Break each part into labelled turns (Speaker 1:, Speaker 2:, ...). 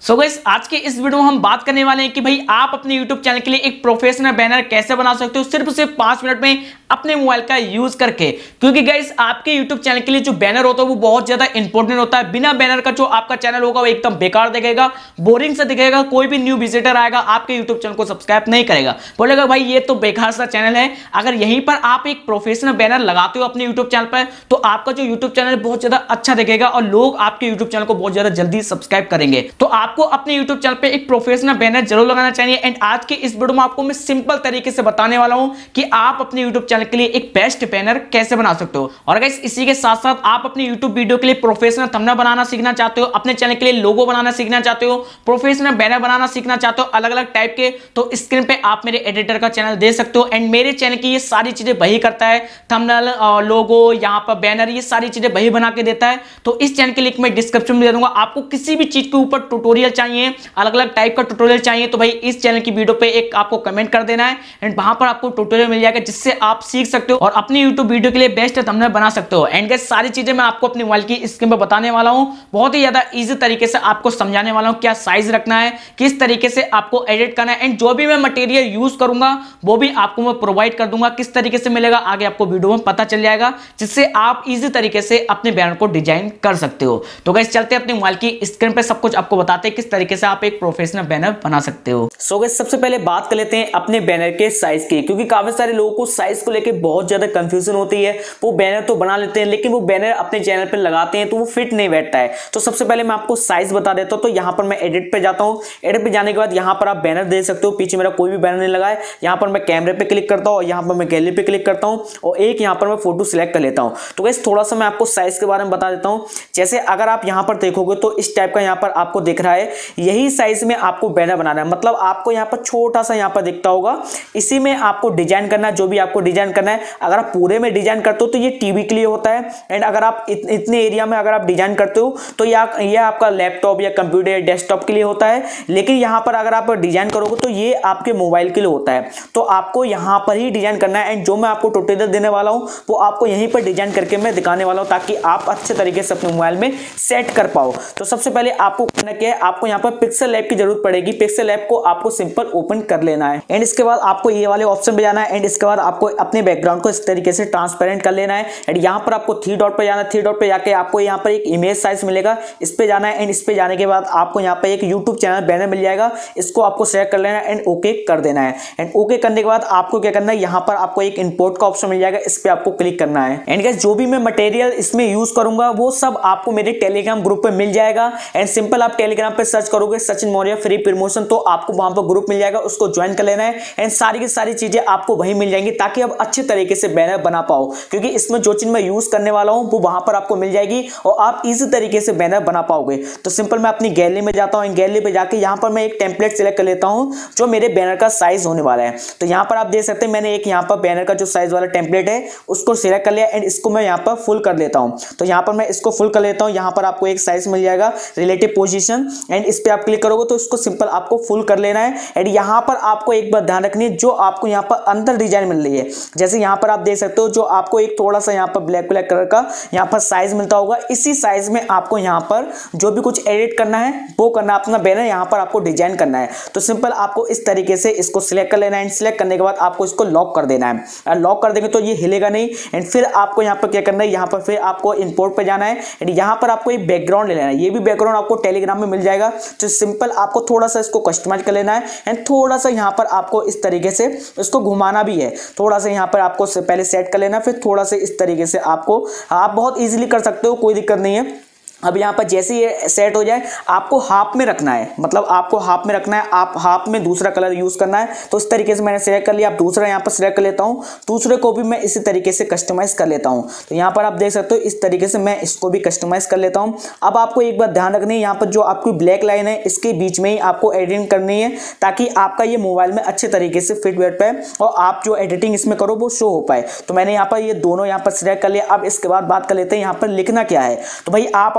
Speaker 1: So guys आज के इस वीडियो में हम बात करने वाले हैं कि भाई आप अपने YouTube चैनल के लिए एक प्रोफेशनल बैनर कैसे बना सकते हो सिर्फ 5 मिनट में अपने मोबाइल का यूज करके। क्योंकि गाइस आपके YouTube चैनल के लिए जो बैनर होता है वो बहुत ज्यादा इंपॉर्टेंट होता है। बिना बैनर का जो आपका चैनल होगा वो एकदम बेकार दिखेगा, बोरिंग सा दिखेगा। कोई भी न्यू विजिटर आएगा आपके YouTube चैनल को सब्सक्राइब नहीं करेगा, बोलेगा भाई ये तो बेकार सा चैनल है। अगर यहीं पर आप एक प्रोफेशनल बैनर लगाते हो अपने YouTube चैनल पर तो आपका जो YouTube चैनल बहुत ज्यादा अच्छा दिखेगा और लोग आपके YouTube चैनल को बहुत ज्यादा जल्दी सब्सक्राइब करेंगे। तो आपको अपने YouTube चैनल पे एक प्रोफेशनल बैनर जरूर लगाना चाहिए। एंड आज के इस वीडियो में आपको मैं सिंपल तरीके से बताने वाला हूं कि आप अपने YouTube चैनल के लिए एक बेस्ट बैनर कैसे बना सकते हो। और गाइस इसी के साथ साथ आप अपने YouTube वीडियो के लिए प्रोफेशनल थंबनेल बनाना सीखना चाहते हो, अपने चैनल के लिए लोगो बनाना सीखना चाहते हो, प्रोफेशनल बैनर बनाना सीखना चाहते हो अलग अलग टाइप के, तो स्क्रीन पे आप मेरे एडिटर का चैनल दे सकते हो। एंड मेरे चैनल की ये सारी चीजें वही करता है, थंबनेल, लोगो, यहाँ पर बैनर, ये सारी चीजें वही बना के देता है। तो इस चैनल की लिंक मैं डिस्क्रिप्शन में दे दूंगा। आपको किसी भी चीज के ऊपर ट्यूटोरियल चाहिए, अलग अलग टाइप का ट्यूटोरियल चाहिए, तो भाई इस चैनल की वीडियो पे एक आपको कमेंट कर देना है एंड वहां पर आपको ट्यूटोरियल मिल जाएगा जिससे आप सीख सकते हो और अपनी YouTube वीडियो के लिए बेस्ट थंबनेल बना सकते हो। एंड गाइस सारी चीजें मैं आपको अपने मोबाइल की स्क्रीन पे बताने वाला हूं, बहुत ही ज्यादा इजी तरीके से आपको समझाने वाला हूं क्या साइज रखना है, किस तरीके से आपको एडिट करना है। एंड जो भी मैं मटेरियल यूज करूंगा वो भी आपको मैं प्रोवाइड कर दूंगा, किस तरीके से मिलेगा आगे आपको वीडियो में पता चल जाएगा, जिससे आप इजी तरीके से अपने बैनर को डिजाइन कर सकते हो। तो गाइस चलते हैं अपने मोबाइल की स्क्रीन पे, सब कुछ आपको बताते हैं किस तरीके से आप एक प्रोफेशनल बैनर बना सकते हो। सो गाइस सबसे पहले बात कर लेते हैं अपने बैनर के साइज की, क्योंकि काफी सारे लोगों को साइज को लेकर बहुत ज्यादा कंफ्यूजन होती है। वो बैनर तो बना लेते हैं लेकिन वो बैनर अपने चैनल पे लगाते हैं तो वो फिट नहीं बैठता है। तो सबसे पहले मैं आपको साइज बता देता हूं। तो यहां पर मैं एडिट पे जाता हूं, एडिट पे जाने के बाद यहां पर आप बैनर दे सकते हो। पीछे मेरा कोई भी बैनर नहीं लगा है। यहां पर मैं कैमरे पे क्लिक करता हूं और यहां पर मैं गैलरी पे क्लिक करता हूं और एक यहां पर मैं फोटो सिलेक्ट कर लेता हूं। तो गाइस थोड़ा सा मैं आपको साइज के बारे में बता देता हूं। जैसे अगर आप यहां पर देखोगे तो इस टाइप का यहां पर आपको दिख रहा है, यही साइज में आपको बैनर बनाना है। मतलब आपको यहां पर छोटा सा यहां पर दिखता होगा, इसी में आपको डिजाइन करना है, जो भी आपको डिजाइन करना है। अगर आप पूरे में डिजाइन करते हो तो ये टीवी के लिए होता है। एंड अगर आप इतने एरिया में अगर आप डिजाइन करते हो तो ये आपका लैपटॉप या कंप्यूटर या डेस्कटॉप के लिए होता है। लेकिन यहां पर अगर आप डिजाइन करोगे तो ये आपके मोबाइल के लिए होता है। तो आपको यहां पर ही डिजाइन करना है। एंड जो मैं आपको ट्यूटोरियल देने वाला हूं वो आपको यहीं पर डिजाइन करके मैं दिखाने वाला हूं, ताकि आप अच्छे तरीके से अपने मोबाइल में सेट कर पाओ। तो सबसे पहले आपको करना क्या है, आपको यहां पर पिक्सल लैब की जरूरत पड़ेगी। पिक्सल लैब को आपको सिंपल ओपन कर लेना है एंड इसके बाद आपको ये वाले ऑप्शन पे जाना है। एंड इसके बाद आपको अपने बैकग्राउंड को इस तरीके से ट्रांसपेरेंट कर लेना है। एंड यहाँ पर आपको 3 डॉट पे जाना है। 3 डॉट पे जाके आपको यहाँ पर एक इमेज साइज मिलेगा, इस पे जाना है। एंड इस पे जाने के बाद आपको यहाँ पे एक YouTube चैनल बैनर मिल जाएगा, इसको आपको सेलेक्ट कर लेना है एंड ओके कर देना है। एंड ओके करने के बाद आपको क्या करना है, यहाँ पर आपको एक इंपोर्ट का ऑप्शन मिल जाएगा, इस पे आपको क्लिक करना है। एंड गाइस जो भी मैं मटेरियल इसमें यूज करूंगा वो सब आपको मेरे टेलीग्राम ग्रुप पे मिल जाएगा। एंड सिंपल आप टेलीग्राम पे सर्च करोगे सचिन मौर्य फ्री प्रमोशन, तो आपको वहां पर ग्रुप मिल जाएगा, उसको ज्वाइन कर लेना है। एंड सारी की सारी चीजें आपको वहीं मिल जाएंगी ताकि आप अच्छे तरीके से बैनर बना पाओ, क्योंकि इसमें जो चीज मैं यूज करने वाला हूं वो वहां पर आपको मिल जाएगी और आप इजी तरीके से बैनर बना पाओगे। तो सिंपल मैं अपनी गैलरी में जाता हूं, गैलरी पे जाके यहां पर मैं एक टेम्पलेट सिलेक्ट कर लेता हूं जो मेरे बैनर का साइज होने वाला है। तो यहां पर आप देख सकते हैं मैंने एक यहां पर बैनर का जो साइज वाला टेम्पलेट है उसको सिलेक्ट कर लिया एंड इसको मैं यहां पर फुल कर लेता हूं। तो यहां पर मैं इसको फुल कर लेता हूं। यहां पर आपको एक साइज मिल जाएगा रिलेटिव पोजीशन, एंड इस पे आप क्लिक करोगे तो इसको सिंपल आपको फुल कर लेना है। एंड यहां पर आपको एक बात ध्यान रखनी है, जो आपको यहां पर अंदर डिजाइन मिल रही है, जैसे यहां पर आप देख सकते हो जो आपको एक थोड़ा सा यहां पर ब्लैक कलर का यहां पर साइज मिलता होगा, इसी साइज में आपको यहां पर जो भी कुछ एडिट करना है वो करना है, अपना बैनर यहां पर आपको डिजाइन करना है। तो सिंपल आपको इस तरीके से इसको सिलेक्ट कर लेना है। एंड सिलेक्ट करने के बाद आपको इसको लॉक कर देना है। लॉक कर देंगे तो ये हिलेगा नहीं। एंड फिर आपको यहां पर क्या करना है, यहां पर फिर आपको इंपोर्ट पे जाना है। एंड यहां पर आपको एक बैकग्राउंड ले लेना है, ये भी बैकग्राउंड आपको टेलीग्राम में मिल जाएगा। तो सिंपल आपको थोड़ा सा इसको कस्टमाइज कर लेना है एंड थोड़ा सा यहां पर आपको इस तरीके से इसको घुमाना भी है। थोड़ा सा यहां पर आपको पहले सेट कर लेना, फिर थोड़ा सा इस तरीके से आपको आप बहुत इजीली कर सकते हो, कोई दिक्कत नहीं है। अब यहाँ पर जैसे ये सेट हो जाए आपको हाफ में रखना है, मतलब आपको हाफ में रखना है, आप हाफ में दूसरा कलर यूज करना है। तो इस तरीके से मैंने सिलेक्ट कर लिया। आप दूसरा यहाँ पर सिलेक्ट कर लेता हूँ, दूसरे को भी मैं इसी तरीके से कस्टमाइज कर लेता हूँ। तो यहाँ पर आप देख सकते हो इस तरीके से मैं इसको भी कस्टमाइज कर लेता हूँ। अब आपको एक बात ध्यान रखनी है, यहाँ पर जो आपकी ब्लैक लाइन है इसके बीच में ही आपको एडिटिंग करनी है, ताकि आपका ये मोबाइल में अच्छे तरीके से फिट बैठ पाए और आप जो एडिटिंग इसमें करो वो शो हो पाए। तो मैंने यहाँ पर ये दोनों यहाँ पर सिलेक्ट कर लिया। अब इसके बाद बात कर लेते हैं यहाँ पर लिखना क्या है। तो भाई आप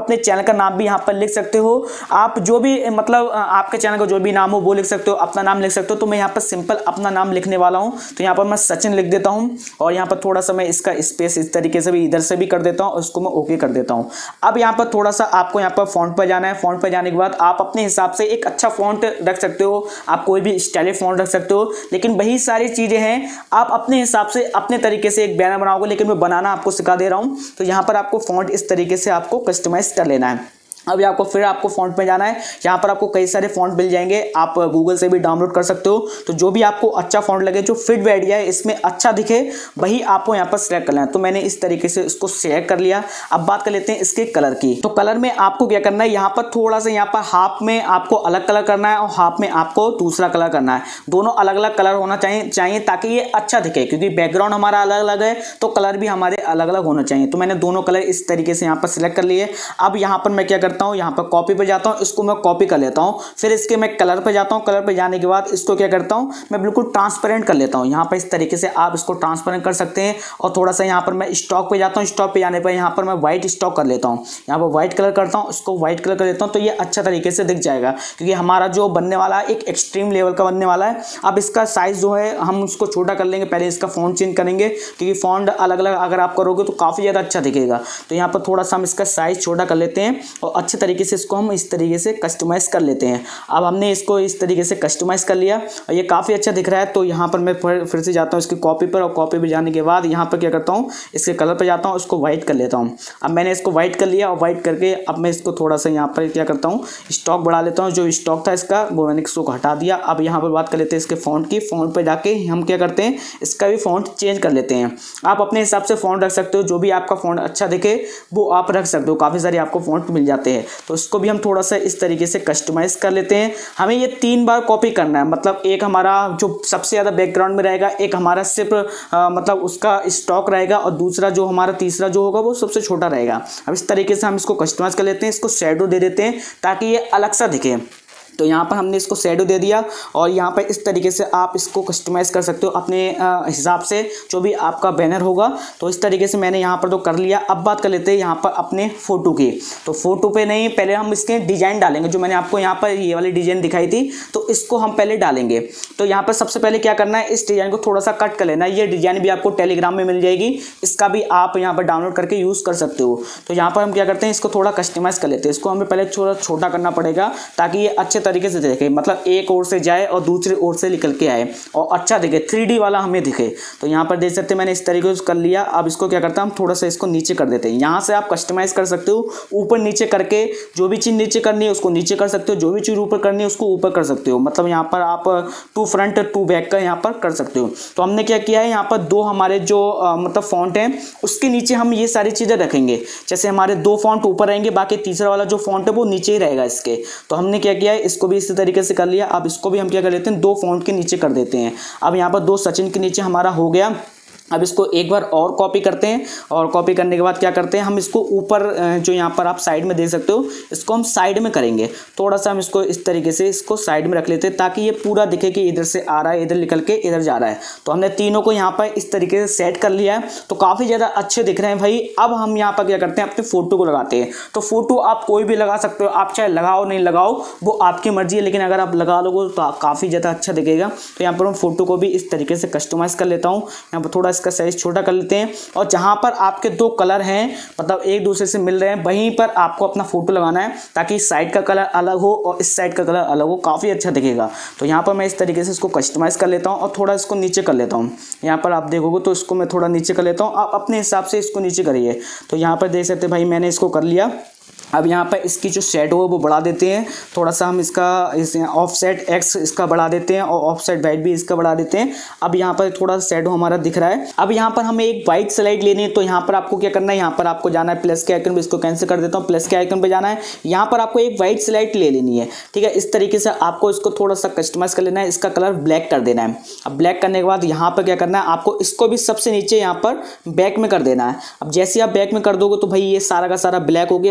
Speaker 2: अपने चैनल का नाम भी यहाँ पर लिख सकते हो। आप जो भी मतलब आपके चैनल का जो भी नाम हो वो लिख सकते हो, अपना नाम लिख सकते हो। तो मैं यहाँ पर सिंपल अपना नाम लिखने वाला हूँ, तो यहाँ पर मैं सचिन लिख देता हूँ और यहाँ पर थोड़ा सा मैं इसका स्पेस इस तरीके से भी इधर से भी कर देता हूँ, उसको मैं ओके कर देता हूँ। अब यहाँ पर थोड़ा सा आपको यहाँ पर फॉन्ट पर जाना है। फॉन्ट पर जाने के बाद आप अपने हिसाब से एक अच्छा फॉन्ट रख सकते हो, आप कोई भी स्टाइलिश फॉन्ट रख सकते हो, लेकिन वही सारी चीजें हैं आप अपने हिसाब से अपने तरीके से एक बैनर बनाओगे, लेकिन मैं बनाना आपको सिखा दे रहा हूं। तो यहां पर आपको फॉन्ट इस तरीके से आपको कस्टमाइज कर लेना है। अभी आपको फिर आपको फॉन्ट में जाना है। यहाँ पर आपको कई सारे फॉन्ट मिल जाएंगे, आप गूगल से भी डाउनलोड कर सकते हो। तो जो भी आपको अच्छा फॉन्ट लगे, जो फिट बैठ जाए, इसमें अच्छा दिखे, वही आपको यहाँ पर सिलेक्ट करना है। तो मैंने इस तरीके से इसको सिलेक्ट कर लिया। अब बात कर लेते हैं इसके कलर की। तो कलर में आपको क्या करना है, यहाँ पर थोड़ा सा यहाँ पर हाफ में आपको अलग कलर करना है और हाफ में आपको दूसरा कलर करना है। दोनों अलग अलग कलर होना चाहिए ताकि ये अच्छा दिखे, क्योंकि बैकग्राउंड हमारा अलग अलग है तो कलर भी हमारे अलग अलग होना चाहिए। तो मैंने दोनों कलर इस तरीके से यहाँ पर सिलेक्ट कर लिए। अब यहाँ पर मैं क्या करता हूँ, यहाँ पर कॉपी पे जाता हूँ, इसको मैं कॉपी कर लेता हूँ। फिर इसके मैं कलर पे जाता हूँ। कलर पे जाने के बाद इसको क्या करता हूँ, मैं बिल्कुल ट्रांसपेरेंट कर लेता हूँ। यहाँ पर इस तरीके से आप इसको ट्रांसपेरेंट कर सकते हैं। और थोड़ा सा यहाँ पर मैं स्टॉक पे जाता हूँ। स्टॉक पे जाने पर यहाँ पर मैं व्हाइट स्टॉक कर लेता हूँ। यहाँ पर व्हाइट कलर करता हूँ, इसको व्हाइट कलर कर देता हूँ। तो ये अच्छा तरीके से दिख जाएगा, क्योंकि हमारा जो बनने वाला है एक एक्सट्रीम लेवल का बनने वाला है। अब इसका साइज जो है हम उसको छोटा कर लेंगे, पहले इसका फॉन्ट चेंज करेंगे, क्योंकि फॉन्ट अलग अलग अगर आप करोगे तो काफ़ी ज़्यादा अच्छा दिखेगा। तो यहाँ पर थोड़ा सा हम इसका साइज छोटा कर लेते हैं और अच्छे तरीके से इसको हम इस तरीके से कस्टमाइज कर लेते हैं। अब हमने इसको इस तरीके से कस्टमाइज कर लिया और ये काफ़ी अच्छा दिख रहा है। तो यहाँ पर मैं फिर से जाता हूँ इसकी कॉपी पर, और कॉपी पे जाने के बाद यहाँ पर क्या करता हूँ, इसके कलर पे जाता हूँ, इसको व्हाइट कर लेता हूँ। अब मैंने इसको व्हाइट कर लिया और व्हाइट करके अब मैं इसको थोड़ा सा यहाँ पर क्या करता हूँ, स्टॉक बढ़ा लेता हूँ। जो स्टॉक था इसका वो मैंने इसको हटा दिया। अब यहाँ पर बात कर लेते हैं इसके फॉन्ट की। फॉन्ट पर जाके हम क्या करते हैं, इसका भी फॉन्ट चेंज कर लेते हैं। आप अपने हिसाब से फॉन्ट रख सकते हो, जो भी आपका फॉन्ट अच्छा दिखे वो आप रख सकते हो। काफ़ी सारे आपको फॉन्ट मिल जाते हैं। तो इसको भी हम थोड़ा सा इस तरीके से कस्टमाइज कर लेते हैं। हमें ये 3 बार कॉपी करना है, मतलब एक हमारा जो सबसे ज़्यादा बैकग्राउंड में रहेगा, एक हमारा सिर्फ मतलब उसका स्टॉक रहेगा, और दूसरा जो हमारा तीसरा जो होगा वो सबसे छोटा रहेगा। अब इस तरीके से हम इसको कस्टमाइज कर लेते हैं। इसको शैडो दे देते हैं ताकि ये अलग सा दिखे। तो यहाँ पर हमने इसको शैडो दे दिया और यहाँ पर इस तरीके से आप इसको कस्टमाइज़ कर सकते हो अपने हिसाब से, जो भी आपका बैनर होगा। तो इस तरीके से मैंने यहाँ पर तो कर लिया। अब बात कर लेते हैं यहाँ पर अपने फ़ोटो की। तो फ़ोटो पे नहीं, पहले हम इसके डिज़ाइन डालेंगे। जो मैंने आपको यहाँ पर ये वाली डिज़ाइन दिखाई थी, तो इसको हम पहले डालेंगे। तो यहाँ पर सबसे पहले क्या करना है, इस डिज़ाइन को थोड़ा सा कट कर लेना है। ये डिज़ाइन भी आपको टेलीग्राम में मिल जाएगी, इसका भी आप यहाँ पर डाउनलोड करके यूज़ कर सकते हो। तो यहाँ पर हम क्या करते हैं, इसको थोड़ा कस्टमाइज़ कर लेते हैं। इसको हमें पहले थोड़ा छोटा करना पड़ेगा ताकि ये अच्छे तरीके से दिखे, मतलब एक ओर से जाए और दूसरी ओर से निकल के आए और अच्छा दिखे, 3D वाला हमें दिखे। तो यहाँ पर देख सकते हैं मैंने इस तरीके से कर लिया। अब इसको क्या करता हूँ, थोड़ा सा इसको नीचे कर देते हैं। यहाँ से आप कस्टमाइज कर सकते हो, ऊपर नीचे करके जो भी चीज़ नीचे करनी है उसको नीचे कर सकते हो, जो भी चीज़ ऊपर करनी है उसको ऊपर कर सकते हो। मतलब यहाँ पर आप 2 फ्रंट 2 बैक का यहाँ पर कर सकते हो। तो हमने क्या किया है, यहाँ पर 2 हमारे जो मतलब फॉन्ट हैं उसके नीचे हम ये सारी चीज़ें रखेंगे। जैसे हमारे 2 फॉन्ट ऊपर रहेंगे, बाकी तीसरा वाला जो फॉन्ट है वो नीचे ही रहेगा इसके। तो हमने क्या किया है, इसको भी इसी तरीके से कर लिया। अब इसको भी हम क्या कर लेते हैं, 2 फॉन्ट के नीचे कर देते हैं। अब यहाँ पर 2 सचिन के नीचे हमारा हो गया। अब इसको एक बार और कॉपी करते हैं और कॉपी करने के बाद क्या करते हैं, हम इसको ऊपर जो यहाँ पर आप साइड में देख सकते हो, इसको हम साइड में करेंगे। थोड़ा सा हम इसको इस तरीके से इसको साइड में रख लेते हैं ताकि ये पूरा दिखे कि इधर से आ रहा है, इधर निकल के इधर जा रहा है। तो हमने तीनों को यहाँ पर इस तरीके से सेट कर लिया है। तो काफ़ी ज़्यादा अच्छे दिख रहे हैं भाई। अब हम यहाँ पर क्या करते हैं, अपने फ़ोटो को लगाते हैं। तो फ़ोटो आप कोई भी लगा सकते हो, आप चाहे लगाओ नहीं लगाओ वो आपकी मर्जी है, लेकिन अगर आप लगा लोगे तो काफ़ी ज़्यादा अच्छा दिखेगा। तो यहाँ पर मैं फ़ोटो को भी इस तरीके से कस्टमाइज़ कर लेता हूँ। यहाँ पर थोड़ा इसका साइज़ छोटा कर लेते हैं और जहां पर आपके 2 कलर हैं, मतलब एक दूसरे से मिल रहे हैं, वहीं पर आपको अपना फोटो लगाना है ताकि इस साइड का कलर अलग हो और इस साइड का कलर अलग हो, काफ़ी अच्छा दिखेगा। तो यहाँ पर मैं इस तरीके से इसको कस्टमाइज कर लेता हूँ और थोड़ा इसको नीचे कर लेता हूँ। यहाँ पर आप देखोगे तो इसको मैं थोड़ा नीचे कर लेता हूँ, आप अपने हिसाब से इसको नीचे करिए। तो यहाँ पर देख सकते भाई मैंने इसको कर लिया। अब यहाँ पर इसकी जो शैडो है वो बढ़ा देते हैं। थोड़ा सा हम इसका ऑफसेट एक्स इसका बढ़ा देते हैं और ऑफसेट वाइट भी इसका बढ़ा देते हैं। अब यहाँ पर थोड़ा सा शैडो हमारा दिख रहा है। अब यहाँ पर हमें एक वाइट स्लाइड लेनी है। तो यहाँ पर आपको क्या करना है, यहाँ पर आपको जाना है प्लस के आइकन पे, इसको कैंसिल कर देता हूँ, प्लस के आइकन पे जाना है। यहाँ पर आपको एक वाइट स्लाइड ले लेनी है, ठीक है। इस तरीके से आपको इसको थोड़ा सा कस्टमाइज कर लेना है, इसका कलर ब्लैक कर देना है। अब ब्लैक करने के बाद यहाँ पर क्या करना है, आपको इसको भी सबसे नीचे यहाँ पर बैक में कर देना है। अब जैसे आप बैक में कर दोगे तो भाई ये सारा का सारा ब्लैक हो गया। इसको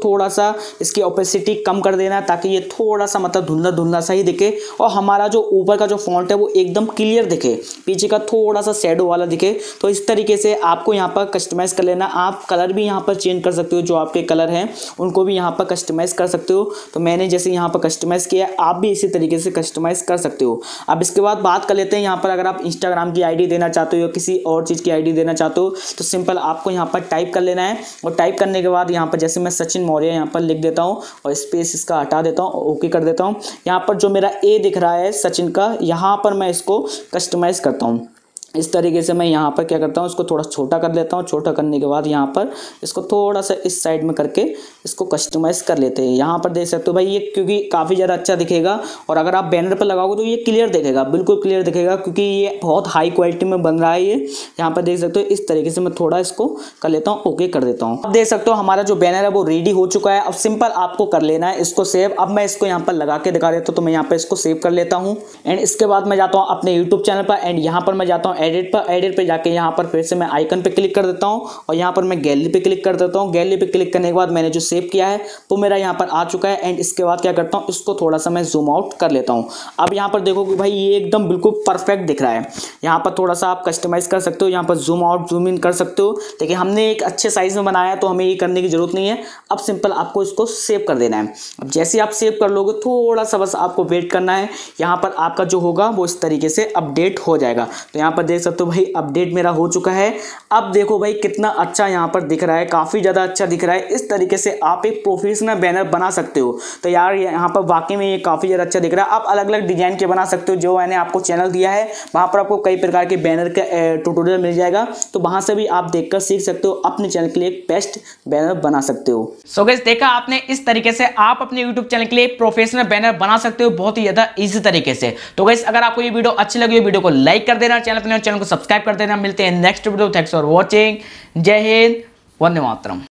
Speaker 2: थोड़ा सा इसकी ओपेसिटी कम कर देना है ताकि ये थोड़ा सा मतलब धुंधला धुंधला सा ही दिखे और हमारा जो ऊपर का जो फॉन्ट है वो एकदम क्लियर दिखे, पीछे का थोड़ा सा शेडो वाला दिखे। तो इस तरीके से आपको यहाँ पर कस्टमाइज कर लेना। आप कलर भी यहाँ पर चेंज कर सकते हो, जो आपके कलर हैं उनको भी यहाँ पर कस्टमाइज कर सकते हो। तो मैंने जैसे यहाँ पर कस्टमाइज किया, आप भी इसी तरीके से कस्टमाइज कर सकते हो। अब इसके बाद बात कर लेते हैं यहाँ पर, अगर आप इंस्टाग्राम की आईडी देना चाहते हो या किसी और चीज़ की आईडी देना चाहते हो तो सिंपल आपको यहाँ पर टाइप कर लेना है। और टाइप करने के बाद यहाँ पर जैसे मैं सचिन मौर्य यहाँ पर लिख देता हूँ और स्पेस इसका हटा देता हूँ, ओके कर देता हूँ। यहाँ पर जो मेरा ए दिख रहा है सचिन का, यहाँ पर मैं इसको कस्टमाइज करता हूँ। इस तरीके से मैं यहाँ पर क्या करता हूँ, इसको थोड़ा छोटा कर लेता हूँ। छोटा करने के बाद यहाँ पर इसको थोड़ा सा इस साइड में करके इसको कस्टमाइज़ कर लेते हैं। यहाँ पर देख सकते हो भाई ये क्योंकि काफ़ी ज़्यादा अच्छा दिखेगा और अगर आप बैनर पर लगाओगे तो ये क्लियर दिखेगा, बिल्कुल क्लियर दिखेगा क्योंकि ये बहुत हाई क्वालिटी में बन रहा है। ये यहाँ पर देख सकते हो इस तरीके से मैं थोड़ा इसको कर लेता हूँ, ओके कर देता हूँ। अब देख सकते हो हमारा जो बैनर है वो रेडी हो चुका है। अब सिंपल आपको कर लेना है इसको सेव। अब मैं इसको यहाँ पर लगा के दिखा देता हूँ, तो मैं यहाँ पर इसको सेव कर लेता हूँ। एंड इसके बाद मैं जाता हूँ अपने यूट्यूब चैनल पर एंड यहाँ पर मैं जाता हूँ एडिट पर। एडिट पे जाके यहाँ पर फिर से मैं आइकन पे क्लिक कर देता हूँ और यहाँ पर मैं गैलरी पे क्लिक कर देता हूँ। गैलरी पे क्लिक करने के बाद मैंने जो सेव किया है वो मेरा यहाँ पर आ चुका है। एंड इसके बाद क्या करता हूँ, इसको थोड़ा सा मैं जूम आउट कर लेता हूँ। अब यहाँ पर देखो कि भाई ये एकदम बिल्कुल परफेक्ट दिख रहा है। यहाँ पर थोड़ा सा आप कस्टमाइज कर सकते हो, यहाँ पर जूम आउट जूम इन कर सकते हो। लेकिन हमने एक अच्छे साइज में बनाया है तो हमें ये करने की जरूरत नहीं है। अब सिंपल आपको इसको सेव कर देना है। अब जैसे ही आप सेव कर लोगे थोड़ा सा बस आपको वेट करना है। यहाँ पर आपका जो होगा वो इस तरीके से अपडेट हो जाएगा। तो यहाँ पर देख सकते हो भाई अपडेट मेरा हो चुका है। अब देखो भाई कितना अच्छा यहाँ पर दिख रहा है, काफ़ी ज़्यादा अच्छा दिख रहा है। इस तरीके से आप एक प्रोफेशनल बैनर बना सकते हो। तो यार यहाँ पर वाकई में ये काफ़ी ज़्यादा अच्छा दिख रहा है। आप अलग अलग डिजाइन के बना सकते हो। जो मैंने आपको चैनल दिया है वहाँ पर आपको कई प्रकार के बैनर का ट्यूटोरियल मिल जाएगा, तो वहाँ से भी आप देखकर सीख सकते हो, अपने चैनल के लिए एक बेस्ट बैनर बना सकते हो।
Speaker 1: सो गाइस देखा आपने, इस तरीके से आप अपने यूट्यूब चैनल के लिए प्रोफेशनल बैनर बना सकते हो बहुत ही ज़्यादा इजी तरीके से। तो गाइस अगर आपको ये वीडियो अच्छी लगी हो, वीडियो को लाइक कर देना, चैनल को सब्सक्राइब कर देना। मिलते हैं next video. Thanks for watching. जय हिंद, वंदे मातरम।